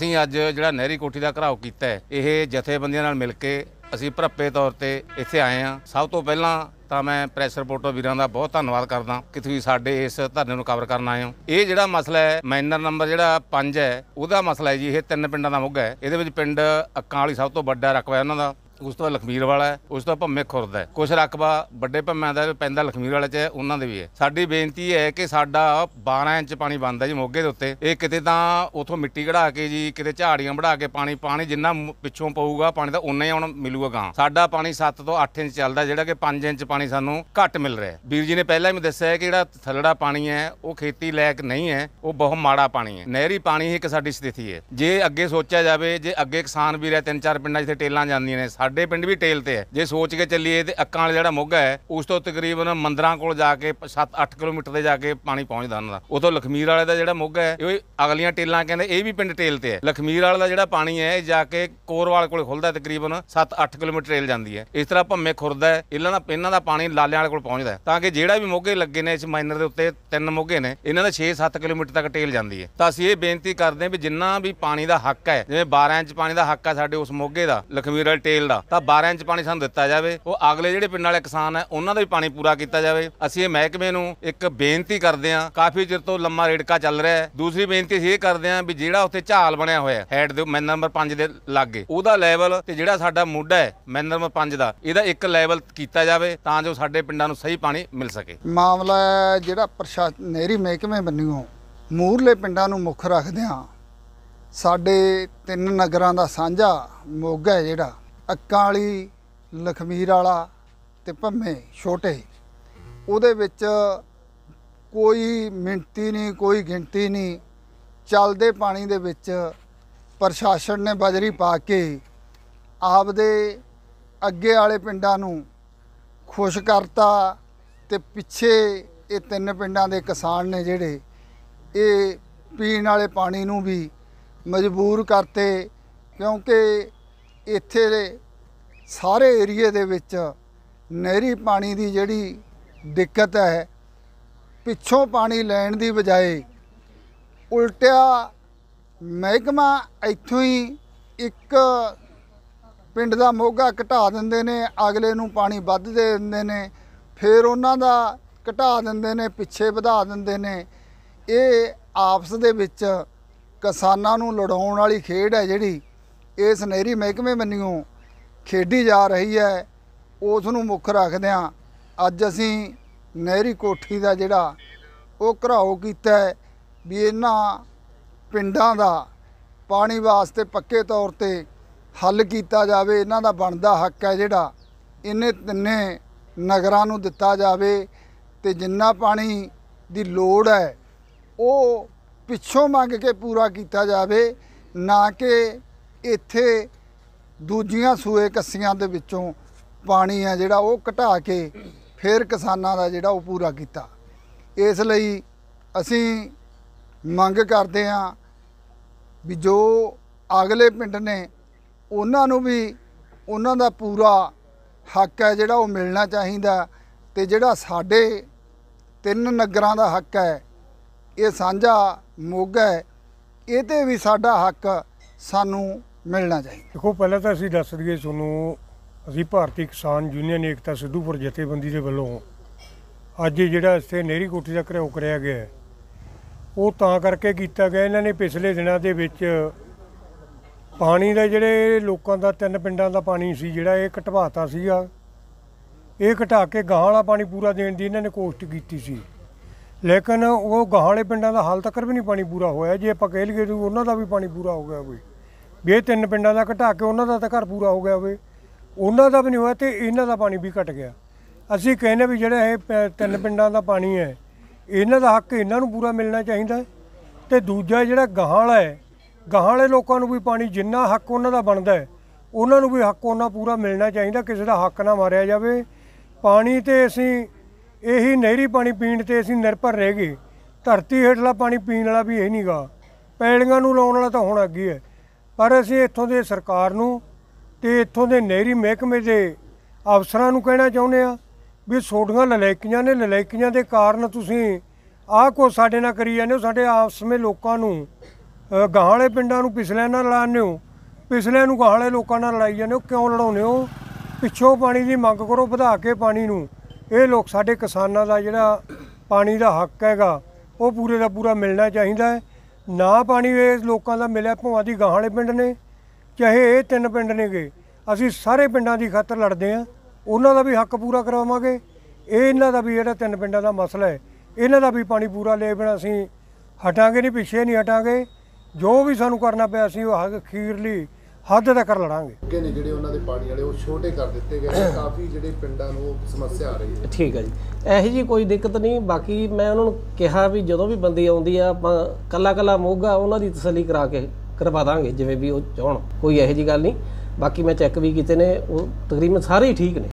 ਅਸੀਂ ਅੱਜ ਜਿਹੜਾ ਨਹਿਰੀ ਕੋਠੀ ਦਾ ਘਰਾਓ ਕੀਤਾ ਹੈ, ਇਹ ਜਥੇਬੰਦੀਆਂ ਨਾਲ ਮਿਲ ਕੇ ਅਸੀਂ ਭਰੱਪੇ ਤੌਰ ਤੇ ਇੱਥੇ ਆਏ ਹਾਂ। ਸਭ ਤੋਂ ਪਹਿਲਾਂ ਤਾਂ ਮੈਂ ਪ੍ਰੈਸ ਰਿਪੋਰਟਰ ਵੀਰਾਂ ਦਾ ਬਹੁਤ ਧੰਨਵਾਦ ਕਰਦਾ ਕਿ ਤੁਸੀਂ ਸਾਡੇ ਇਸ ਧਰਨੇ ਨੂੰ ਕਵਰ ਕਰਨ ਆਏ ਹੋ। ਇਹ ਜਿਹੜਾ ਮਸਲਾ ਹੈ ਮਾਈਨਰ ਨੰਬਰ ਜਿਹੜਾ 5 ਹੈ, ਉਹਦਾ ਮਸਲਾ ਹੈ ਜੀ। ਇਹ 3 ਪਿੰਡਾਂ ਦਾ ਮੋਗਾ ਹੈ। ਇਹਦੇ ਵਿੱਚ ਪਿੰਡ ਅੱਕਾਂ ਵਾਲੀ ਸਭ ਤੋਂ ਵੱਡਾ ਰਕਬਾ ਹੈ ਉਹਨਾਂ ਦਾ, ਉਸ ਤੋਂ ਲਖਮੀਰ ਵਾਲਾ ਹੈ, ਉਸ ਤੋਂ ਭੰਮੇ ਖੁਰਦ ਹੈ। ਕੁਛ ਰਕਬਾ ਵੱਡੇ ਭੰਮਿਆਂ ਦਾ ਪੈਂਦਾ ਲਖਮੀਰ ਵਾਲੇ 'ਚ ਹੈ, ਉਹਨਾਂ ਦੇ ਵੀ ਹੈ। ਸਾਡੀ ਬੇਨਤੀ ਹੈ ਕਿ ਸਾਡਾ 12 ਇੰਚ ਪਾਣੀ ਬਣਦਾ ਜੀ ਮੋਗੇ ਦੇ ਉੱਤੇ। ਇਹ ਕਿਤੇ ਤਾਂ ਉਥੋਂ ਮਿੱਟੀ ਕਢਾ ਕੇ ਜੀ, ਕਿਤੇ ਝਾੜੀਆਂ ਵਢਾ ਕੇ ਪਾਣੀ ਜਿੰਨਾ ਪਿੱਛੋਂ ਪਊਗਾ ਪਾਣੀ ਦਾ ਉਨਾ ਹੀ ਹੁਣ ਮਿਲੂਗਾ ਗਾਂ। ਸਾਡਾ ਪਾਣੀ 7 ਤੋਂ 8 ਇੰਚ ਚੱਲਦਾ, ਜਿਹੜਾ ਕਿ 5 ਇੰਚ ਪਾਣੀ ਸਾਨੂੰ ਘੱਟ ਮਿਲ ਰਿਹਾ। ਵੀਰ ਜੀ ਨੇ ਪਹਿਲਾਂ ਵੀ ਦੱਸਿਆ ਕਿ ਜਿਹੜਾ ਥੱਲੜਾ ਪਾਣੀ ਹੈ ਉਹ ਖੇਤੀ ਲਾਇਕ ਨਹੀਂ ਹੈ, ਉਹ ਬਹੁਤ ਮਾੜਾ ਪਾਣੀ ਹੈ। ਨਹਿਰੀ ਪਾਣੀ ਹੀ ਇੱਕ ਸਾਡੀ ਸਥਿਤੀ ਹੈ। ਜੇ ਅੱਗੇ ਸੋਚਿਆ ਜਾਵੇ, ਜੇ ਅੱਗੇ ਕਿਸਾਨ ਵੀਰ ਹੈ 3-4 ਪਿੰਡਾਂ ਜਿੱਥੇ ਟੇਲਾਂ ਜਾਂਦੀਆਂ ਨੇ, ਸਾਡੇ ਪਿੰਡ ਵੀ ਟੇਲ ਤੇ ਹੈ। ਜੇ ਸੋਚ ਕੇ ਚੱਲੀਏ ਤੇ ਅੱਕਾਂ ਵਾਲਾ ਜਿਹੜਾ ਮੋਗਾ ਹੈ ਉਸ ਤੋਂ ਤਕਰੀਬਨ ਮੰਦਰਾਂ ਕੋਲ ਜਾ ਕੇ 7-8 ਕਿਲੋਮੀਟਰ ਤੇ ਜਾ ਕੇ ਪਾਣੀ ਪਹੁੰਚਦਾ ਉਹਨਾਂ ਦਾ। ਉਥੋਂ ਲਖਮੀਰ ਵਾਲੇ ਦਾ ਜਿਹੜਾ ਮੋਗਾ ਹੈ, ਇਹ ਅਗਲੀਆਂ ਟੇਲਾਂ ਕਹਿੰਦੇ ਇਹ ਵੀ ਪਿੰਡ ਟੇਲ ਤੇ ਹੈ। ਲਖਮੀਰ ਵਾਲੇ ਦਾ ਜਿਹੜਾ ਪਾਣੀ ਹੈ ਇਹ ਜਾ ਕੇ ਕੋਰਵਾਲ ਕੋਲ ਖੁੱਲਦਾ, ਤਕਰੀਬਨ 7-8 ਕਿਲੋਮੀਟਰ ਟੇਲ ਜਾਂਦੀ ਹੈ। ਇਸ ਤਰ੍ਹਾਂ ਭੰਮੇ ਖੁਰਦ ਹੈ, ਇਹਨਾਂ ਦਾ ਪਾਣੀ ਲਾਲਿਆਂ ਵਾਲੇ ਕੋਲ ਪਹੁੰਚਦਾ, ਤਾਂ ਕਿ ਜਿਹੜਾ ਵੀ ਮੋਗੇ ਲੱਗੇ ਨੇ ਇਸ ਮਾਈਨਰ ਦੇ ਉੱਤੇ 3 ਮੋਗੇ ਨੇ, ਇਹਨਾਂ ਦਾ 6-7 ਕਿਲੋਮੀਟਰ ਤੱਕ ਟੇਲ ਜਾਂਦੀ ਹੈ। ਤਾਂ ਅਸੀਂ ਇਹ ਬੇਨਤੀ ਕਰਦੇ ਹਾਂ ਵੀ ਜਿੰਨਾ ਵੀ ਪਾਣੀ ਦਾ ਹੱਕ ਹੈ, ਜਿਵੇਂ 12 ਇੰਚ ਪਾਣੀ ਦਾ ਹੱਕ ਹੈ ਸਾਡੇ ਉਸ ਮੋਗੇ ਦਾ, ਲਖਮੀਰ ਵਾਲੇ ਟੇਲ ਦਾ, ਤਾਂ 12 ਇੰਚ ਪਾਣੀ ਸਾਨੂੰ ਦਿੱਤਾ ਜਾਵੇ। ਉਹ ਅਗਲੇ ਜਿਹੜੇ ਪਿੰਡ ਵਾਲੇ ਕਿਸਾਨ ਹੈ ਉਹਨਾਂ ਦਾ ਵੀ ਪਾਣੀ ਪੂਰਾ ਕੀਤਾ ਜਾਵੇ। ਅਸੀਂ ਇਹ ਮਹਿਕਮੇ ਨੂੰ ਇੱਕ ਬੇਨਤੀ ਕਰਦੇ ਹਾਂ, ਕਾਫੀ ਚਿਰ ਤੋਂ ਲੰਮਾ ਰੇੜਕਾ ਚੱਲ ਰਿਹਾ ਹੈ। ਦੂਸਰੀ ਬੇਨਤੀ ਅਸੀਂ ਇਹ ਕਰਦੇ ਹਾਂ ਵੀ ਜਿਹੜਾ ਉੱਥੇ ਝਾਲ ਬਣਿਆ ਹੋਇਆ ਹੈਡ ਦੇ ਮਾਈਨਰ ਨੰਬਰ 5 ਦੇ ਲਾਗੇ, ਉਹਦਾ ਲੈਵਲ ਤੇ ਜਿਹੜਾ ਸਾਡਾ ਮੋਢਾ ਹੈ ਮਾਈਨਰ ਨੰਬਰ 5 ਦਾ, ਇਹਦਾ ਇੱਕ ਲੈਵਲ ਕੀਤਾ ਜਾਵੇ ਤਾਂ ਜੋ ਸਾਡੇ ਪਿੰਡਾਂ ਨੂੰ ਸਹੀ ਪਾਣੀ ਮਿਲ ਸਕੇ। ਮਾਮਲਾ ਜਿਹੜਾ ਪ੍ਰਸ਼ਾਸਨ ਨਹਿਰੀ ਮਹਿਕਮੇ ਬੰਨਿਓ ਮੂਹਰਲੇ ਪਿੰਡਾਂ ਨੂੰ ਮੁੱਖ ਰੱਖਦਿਆਂ ਸਾਡੇ 3 ਨਗਰਾਂ ਦਾ ਸਾਂਝਾ ਮੋਗਾ ਹੈ, ਜਿਹੜਾ ਅੱਕਾਂ ਵਾਲੀ, ਲਖਮੀਰ ਵਾਲਾ ਤੇ ਭੰਮੇ ਛੋਟੇ, ਉਹਦੇ ਵਿੱਚ ਕੋਈ ਮਿਣਤੀ ਨਹੀਂ, ਕੋਈ ਗਿਣਤੀ ਨਹੀਂ। ਚੱਲਦੇ ਪਾਣੀ ਦੇ ਵਿੱਚ ਪ੍ਰਸ਼ਾਸਨ ਨੇ ਬਜਰੀ ਪਾ ਕੇ ਆਪਦੇ ਅੱਗੇ ਵਾਲੇ ਪਿੰਡਾਂ ਨੂੰ ਖੁਸ਼ ਕਰਤਾ ਤੇ ਪਿੱਛੇ ਇਹ 3 ਪਿੰਡਾਂ ਦੇ ਕਿਸਾਨ ਨੇ ਜਿਹੜੇ ਇਹ ਪੀਣ ਵਾਲੇ ਪਾਣੀ ਨੂੰ ਵੀ ਮਜਬੂਰ ਕਰਤੇ, ਕਿਉਂਕਿ ਇੱਥੇ ਦੇ ਸਾਰੇ ਏਰੀਏ ਦੇ ਵਿੱਚ ਨਹਿਰੀ ਪਾਣੀ ਦੀ ਜਿਹੜੀ ਦਿੱਕਤ ਹੈ, ਪਿੱਛੋਂ ਪਾਣੀ ਲੈਣ ਦੀ ਬਜਾਏ ਉਲਟਿਆ ਮਹਿਕਮਾ ਇੱਥੋਂ ਹੀ ਇੱਕ ਪਿੰਡ ਦਾ ਮੋਗਾ ਘਟਾ ਦਿੰਦੇ ਨੇ, ਅਗਲੇ ਨੂੰ ਪਾਣੀ ਵੱਧ ਦੇ ਦਿੰਦੇ ਨੇ, ਫਿਰ ਉਹਨਾਂ ਦਾ ਘਟਾ ਦਿੰਦੇ ਨੇ, ਪਿੱਛੇ ਵਧਾ ਦਿੰਦੇ ਨੇ। ਇਹ ਆਪਸ ਦੇ ਵਿੱਚ ਕਿਸਾਨਾਂ ਨੂੰ ਲੜਾਉਣ ਵਾਲੀ ਖੇਡ ਹੈ ਜਿਹੜੀ ਇਸ ਨਹਿਰੀ ਮਹਿਕਮੇ ਬੰਨਿਓ ਖੇਡੀ ਜਾ ਰਹੀ ਹੈ। ਉਸ ਨੂੰ ਮੁੱਖ ਰੱਖਦਿਆਂ ਅੱਜ ਅਸੀਂ ਨਹਿਰੀ ਕੋਠੀ ਦਾ ਜਿਹੜਾ ਉਹ ਘਰਾਓ ਕੀਤਾ ਹੈ ਵੀ ਇਹਨਾਂ ਪਿੰਡਾਂ ਦਾ ਪਾਣੀ ਵਾਸਤੇ ਪੱਕੇ ਤੌਰ ਤੇ ਹੱਲ ਕੀਤਾ ਜਾਵੇ। ਇਹਨਾਂ ਦਾ ਬਣਦਾ ਹੱਕ ਹੈ ਜਿਹੜਾ ਇਹਨੇ 3 ਨਗਰਾਂ ਨੂੰ ਦਿੱਤਾ ਜਾਵੇ, ਤੇ ਜਿੰਨਾ ਪਾਣੀ ਦੀ ਲੋੜ ਹੈ ਉਹ ਪਿੱਛੋਂ ਮੰਗ ਕੇ ਪੂਰਾ ਕੀਤਾ ਜਾਵੇ, ਨਾ ਕਿ ਇੱਥੇ ਦੂਜੀਆਂ ਸੂਏ ਕੱਸੀਆਂ ਦੇ ਵਿੱਚੋਂ ਪਾਣੀ ਹੈ ਜਿਹੜਾ ਉਹ ਘਟਾ ਕੇ ਫਿਰ ਕਿਸਾਨਾਂ ਦਾ ਜਿਹੜਾ ਉਹ ਪੂਰਾ ਕੀਤਾ। ਇਸ ਲਈ ਅਸੀਂ ਮੰਗ ਕਰਦੇ ਹਾਂ ਵੀ ਜੋ ਅਗਲੇ ਪਿੰਡ ਨੇ ਉਹਨਾਂ ਨੂੰ ਵੀ ਉਹਨਾਂ ਦਾ ਪੂਰਾ ਹੱਕ ਹੈ ਜਿਹੜਾ ਉਹ ਮਿਲਣਾ ਚਾਹੀਦਾ, ਤੇ ਜਿਹੜਾ ਸਾਡੇ 3 ਨਗਰਾਂ ਦਾ ਹੱਕ ਹੈ, ਇਹ ਸਾਂਝਾ ਮੋਗਾ ਹੈ, ਇਹ 'ਤੇ ਵੀ ਸਾਡਾ ਹੱਕ ਸਾਨੂੰ ਮਿਲਣਾ ਚਾਹੀਦਾ। ਦੇਖੋ, ਪਹਿਲਾਂ ਤਾਂ ਅਸੀਂ ਦੱਸ ਦਈਏ ਤੁਹਾਨੂੰ, ਅਸੀਂ ਭਾਰਤੀ ਕਿਸਾਨ ਯੂਨੀਅਨ ਏਕਤਾ ਸਿੱਧੂਪੁਰ ਜਥੇਬੰਦੀ ਦੇ ਵੱਲੋਂ ਅੱਜ ਜਿਹੜਾ ਇੱਥੇ ਨਹਿਰੀ ਕੋਠੀ ਦਾ ਘਰਾਓ ਕਰਿਆ ਗਿਆ, ਉਹ ਤਾਂ ਕਰਕੇ ਕੀਤਾ ਗਿਆ, ਇਹਨਾਂ ਨੇ ਪਿਛਲੇ ਦਿਨਾਂ ਦੇ ਵਿੱਚ ਪਾਣੀ ਦਾ ਜਿਹੜੇ ਲੋਕਾਂ ਦਾ 3 ਪਿੰਡਾਂ ਦਾ ਪਾਣੀ ਸੀ ਜਿਹੜਾ ਇਹ ਘਟਵਾਤਾ ਸੀਗਾ। ਇਹ ਘਟਾ ਕੇ ਗਾਹਾਂ ਵਾਲਾ ਪਾਣੀ ਪੂਰਾ ਦੇਣ ਦੀ ਇਹਨਾਂ ਨੇ ਕੋਸ਼ਿਸ਼ ਕੀਤੀ ਸੀ, ਲੇਕਿਨ ਉਹ ਗਾਹਾਂ ਵਾਲੇ ਪਿੰਡਾਂ ਦਾ ਹਾਲ ਤੱਕ ਵੀ ਨਹੀਂ ਪਾਣੀ ਪੂਰਾ ਹੋਇਆ। ਜੇ ਆਪਾਂ ਕਹਿ ਲਈਏ ਉਹਨਾਂ ਦਾ ਵੀ ਪਾਣੀ ਪੂਰਾ ਹੋ ਗਿਆ ਹੋਵੇ, ਵੀ ਇਹ 3 ਪਿੰਡਾਂ ਦਾ ਘਟਾ ਕੇ ਉਹਨਾਂ ਦਾ ਤਾਂ ਘਰ ਪੂਰਾ ਹੋ ਗਿਆ ਹੋਵੇ, ਉਹਨਾਂ ਦਾ ਵੀ ਨਹੀਂ ਹੋਇਆ ਤੇ ਇਹਨਾਂ ਦਾ ਪਾਣੀ ਵੀ ਘਟ ਗਿਆ। ਅਸੀਂ ਕਹਿੰਦੇ ਵੀ ਜਿਹੜਾ ਇਹ 3 ਪਿੰਡਾਂ ਦਾ ਪਾਣੀ ਹੈ, ਇਹਨਾਂ ਦਾ ਹੱਕ ਇਹਨਾਂ ਨੂੰ ਪੂਰਾ ਮਿਲਣਾ ਚਾਹੀਦਾ। ਤੇ ਦੂਜਾ ਜਿਹੜਾ ਗਾਹਾਂ ਵਾਲਾ ਹੈ, ਗਾਹਾਂ ਵਾਲੇ ਲੋਕਾਂ ਨੂੰ ਵੀ ਪਾਣੀ ਜਿੰਨਾ ਹੱਕ ਉਹਨਾਂ ਦਾ ਬਣਦਾ ਹੈ, ਉਹਨਾਂ ਨੂੰ ਵੀ ਹੱਕ ਉਹਨਾਂ ਪੂਰਾ ਮਿਲਣਾ ਚਾਹੀਦਾ। ਕਿਸੇ ਦਾ ਹੱਕ ਨਾ ਮਾਰਿਆ ਜਾਵੇ। ਪਾਣੀ ਤੇ ਅਸੀਂ ਇਹੀ ਨਹਿਰੀ ਪਾਣੀ ਪੀਣ ਤੇ ਅਸੀਂ ਨਿਰਭਰ ਰਹਿ ਗਏ। ਧਰਤੀ ਹੇਠਲਾ ਪਾਣੀ ਪੀਣ ਵਾਲਾ ਵੀ ਇਹ ਨਹੀਂ ਗਾ, ਪੈਲੀਆਂ ਨੂੰ ਲਾਉਣ ਵਾਲਾ ਤਾਂ ਹੁਣ ਅੱਗੇ ਹੈ। ਪਰ ਅਸੀਂ ਇੱਥੋਂ ਦੇ ਸਰਕਾਰ ਨੂੰ ਤੇ ਇੱਥੋਂ ਦੇ ਨਹਿਰੀ ਮਹਿਕਮੇ ਦੇ ਅਫਸਰਾਂ ਨੂੰ ਕਹਿਣਾ ਚਾਹੁੰਦੇ ਹਾਂ ਵੀ ਤੁਹਾਡੀਆਂ ਨਲਾਇਕੀਆਂ ਨੇ, ਨਲਾਇਕੀਆਂ ਦੇ ਕਾਰਨ ਤੁਸੀਂ ਆਹ ਕੁਛ ਸਾਡੇ ਨਾਲ ਕਰੀ ਜਾਂਦੇ ਹੋ। ਸਾਡੇ ਆਪਸ ਵਿੱਚ ਲੋਕਾਂ ਨੂੰ ਗਾਹਾਂ ਵਾਲੇ ਪਿੰਡਾਂ ਨੂੰ ਪਿਛਲਿਆਂ ਨਾਲ ਲੜਾਉਂਦੇ ਹੋ, ਪਿਛਲਿਆਂ ਨੂੰ ਗਾਹਾਂ ਵਾਲੇ ਲੋਕਾਂ ਨਾਲ ਲੜਾਈ ਜਾਂਦੇ ਹੋ। ਕਿਉਂ ਲੜਾਉਂਦੇ ਹੋ? ਪਿੱਛੋਂ ਪਾਣੀ ਦੀ ਮੰਗ ਕਰੋ ਵਧਾ ਕੇ ਪਾਣੀ ਨੂੰ। ਇਹ ਲੋਕ ਸਾਡੇ ਕਿਸਾਨਾਂ ਦਾ ਜਿਹੜਾ ਪਾਣੀ ਦਾ ਹੱਕ ਹੈਗਾ ਉਹ ਪੂਰੇ ਦਾ ਪੂਰਾ ਮਿਲਣਾ ਚਾਹੀਦਾ ਹੈ। ਨਾ ਪਾਣੀ ਇਹ ਲੋਕਾਂ ਦਾ ਮਿਲਿਆ, ਭਾਵੇਂ ਦੀ ਗਾਹਾਂ ਵਾਲੇ ਪਿੰਡ ਨੇ ਚਾਹੇ ਇਹ 3 ਪਿੰਡ ਨੇਗੇ, ਅਸੀਂ ਸਾਰੇ ਪਿੰਡਾਂ ਦੀ ਖਾਤਰ ਲੜਦੇ ਹਾਂ। ਉਹਨਾਂ ਦਾ ਵੀ ਹੱਕ ਪੂਰਾ ਕਰਵਾਵਾਂਗੇ। ਇਹ ਇਹਨਾਂ ਦਾ ਵੀ ਜਿਹੜਾ 3 ਪਿੰਡਾਂ ਦਾ ਮਸਲਾ ਹੈ, ਇਹਨਾਂ ਦਾ ਵੀ ਪਾਣੀ ਪੂਰਾ ਲੈ ਬਿਨਾਂ ਅਸੀਂ ਹਟਾਂਗੇ ਨਹੀਂ, ਪਿੱਛੇ ਨਹੀਂ ਹਟਾਂਗੇ। ਜੋ ਵੀ ਸਾਨੂੰ ਕਰਨਾ ਪਿਆ ਅਸੀਂ ਉਹ ਅਖੀਰਲੀ ਹੱਦ ਤੱਕ ਲੜਾਂਗੇ। ਅੱਗੇ ਨੇ ਜਿਹੜੇ ਉਹਨਾਂ ਦੇ ਪਾਣੀ ਵਾਲੇ ਉਹ ਛੋਟੇ ਕਰ ਦਿੱਤੇ ਗਏ ਨੇ, ਕਾਫੀ ਜਿਹੜੇ ਪਿੰਡਾਂ ਨੂੰ ਸਮੱਸਿਆ ਆ ਰਹੀ ਹੈ। ਠੀਕ ਹੈ ਜੀ, ਇਹੋ ਜਿਹੀ ਕੋਈ ਦਿੱਕਤ ਨਹੀਂ। ਬਾਕੀ ਮੈਂ ਉਹਨਾਂ ਨੂੰ ਕਿਹਾ ਵੀ ਜਦੋਂ ਵੀ ਬੰਦੀ ਆਉਂਦੀ ਆ ਆਪਾਂ ਕੱਲਾ ਮੋਗਾ ਉਹਨਾਂ ਦੀ ਤਸੱਲੀ ਕਰਵਾ ਦਾਂਗੇ ਜਿਵੇਂ ਵੀ ਉਹ ਚਾਹਣ, ਕੋਈ ਇਹੋ ਜਿਹੀ ਗੱਲ ਨਹੀਂ। ਬਾਕੀ ਮੈਂ ਚੈੱਕ ਵੀ ਕੀਤੇ ਨੇ, ਉਹ ਤਕਰੀਬਨ ਸਾਰੇ ਹੀ ਠੀਕ ਨੇ।